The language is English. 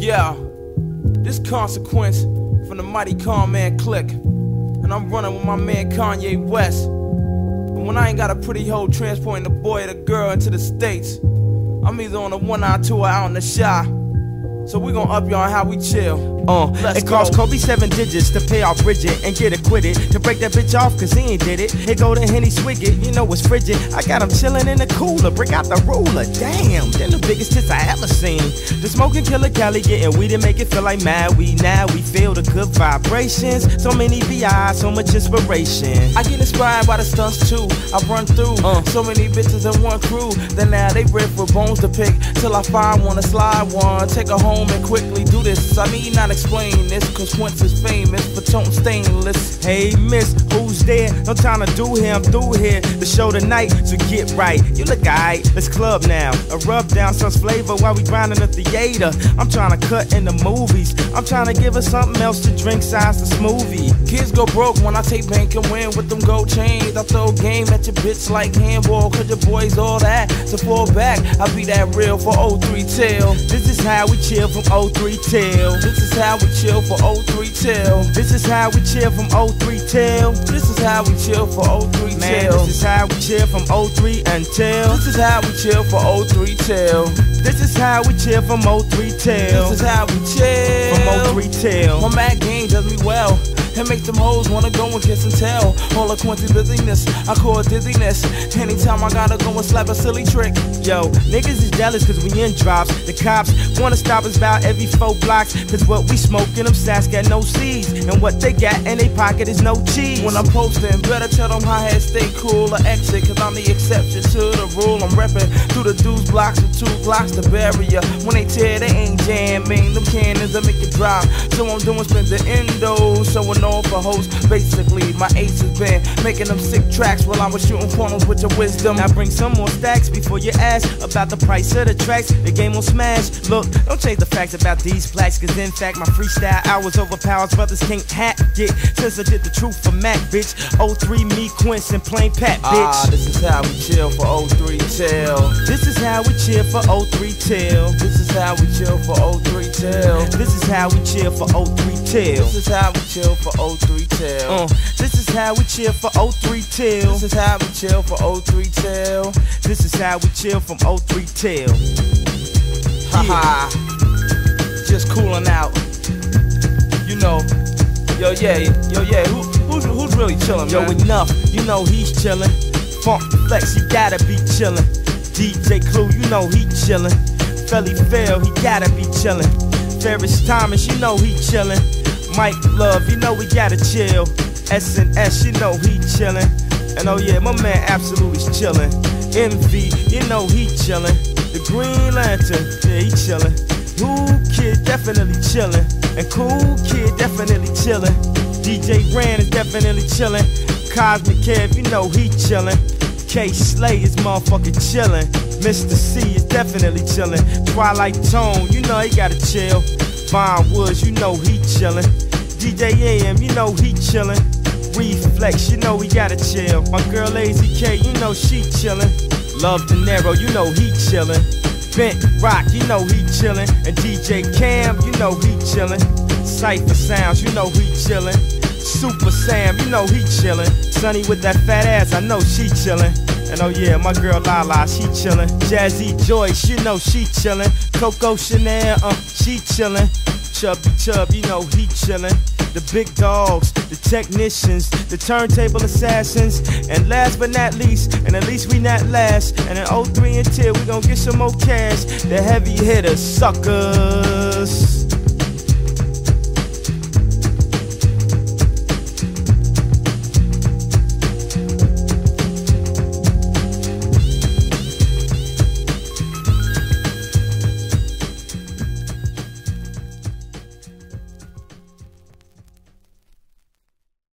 Yeah, this Consequence from the Mighty Con Man Click, and I'm running with my man Kanye West. And when I ain't got a pretty hoe transporting the boy or the girl into the States, I'm either on a one-eye tour out in the Shy. So we gon' up y'all on how we chill. It cost Kobe 7 digits to pay off Bridget and get acquitted. To break that bitch off cause he ain't did it. Here go the Henny Swigget, you know it's frigid. I got him chillin' in the cooler, bring out the ruler. Damn, them the biggest tits I ever seen. The smoking killer Cali getting weed and make it feel like mad weed. Now we feel the good vibrations. So many VIs, so much inspiration. I get inspired by the stunts too. I run through so many bitches in one crew. Then now they riff with bones to pick till I find one, a slide one. Take her home and quickly do this. I need not explain this, cause Quince is famous for toting stainless. Hey miss, who's there? No time to do here, I'm through here. The show tonight, so get right. You look alright, let's club now. A rub down some flavor while we grinding the theater. I'm trying to cut in the movies. I'm trying to give her something else to drink, size the smoothie. Kids go broke when I take bank and win with them gold chains. I throw game at your bitch like handball, cause your boys all that. So fall back, I be that real for 03 till. This is how we chill from 03 till. This is how we chill for 03 till. This is how we chill from 03 till. This is how we chill for 03 Man, till. this is how we chill from 03 until. This is how we chill for 03 till. This is how we chill from 03 till. This is how we chill from 03 till. My Mac game does me well. It makes them hoes wanna go and kiss and tell. All the Quincy busyness, I call it dizziness. Anytime I gotta go and slap a silly trick. Yo, niggas is jealous cause we in drops. The cops wanna stop us about every 4 blocks. Cause what we smoking, them sacks got no seeds. And what they got in they pocket is no cheese. When I'm posting, better tell them hi hat stay cool or exit. Cause I'm the exception to the rule. I'm reppin' through the dudes blocks with 2 blocks to barrier. When they tear, they ain't jamming. Them cannons that make it drop. So I'm doing spins the endo. Showing off for hoes. Basically, my ace has been making them sick tracks while I was shooting pornos with your wisdom. Now bring some more stacks before you ask about the price of the tracks. The game will smash. Look, don't change the facts about these plaques. Cause in fact, my freestyle hours overpowers. Brothers can't hack it. Since I did the truth for Mac, bitch. 03 me, Quince, and plain Pat, bitch. This is how we chill for 03 till. This is how we chill for 03 till. This is how we chill for 03 till. This is how we chill for 03 till. This is how we chill for 03 till. This is how we chill for 03 till. This is how we chill for 03 till. This is how we chill from 03 till. Haha, just cooling out. You know, yo yeah, who's really chilling, Yo, man? enough, you know he's chillin'. Funk Flex, he gotta be chillin'. DJ Clue, you know he chillin'. Felly Fail, he gotta be chillin'. Ferris Thomas, you know he chillin'. Mike Love, you know we gotta chill. S&S, you know he chillin'. And oh yeah, my man Absolute's chillin'. Envy, you know he chillin'. The Green Lantern, yeah, he chillin'. New Kid definitely chillin'. And Cool Kid definitely chillin'. DJ Ran is definitely chillin'. Cosmic Kev, you know he chillin'. K Slay is motherfucking chillin'. Mr. C is definitely chillin'. Twilight Tone, you know he gotta chill. Von Woods, you know he chillin'. DJ AM, you know he chillin'. Reflex, you know we gotta chill. My girl AZK, you know she chillin'. Love De Niro, you know he chillin'. Bent Rock, you know he chillin'. And DJ Cam, you know he chillin'. Cypher Sounds, you know he chillin'. Super Sam, you know he chillin'. Sunny with that fat ass, I know she chillin'. And oh yeah, my girl Lala, she chillin'. Jazzy Joyce, you know she chillin'. Coco Chanel, she chillin'. Chubby Chub, you know he chillin'. The big dogs, the technicians, the turntable assassins, and last but not least, and at least we not last, and in 03 until we gon' get some more cash, the heavy hitters, suckers.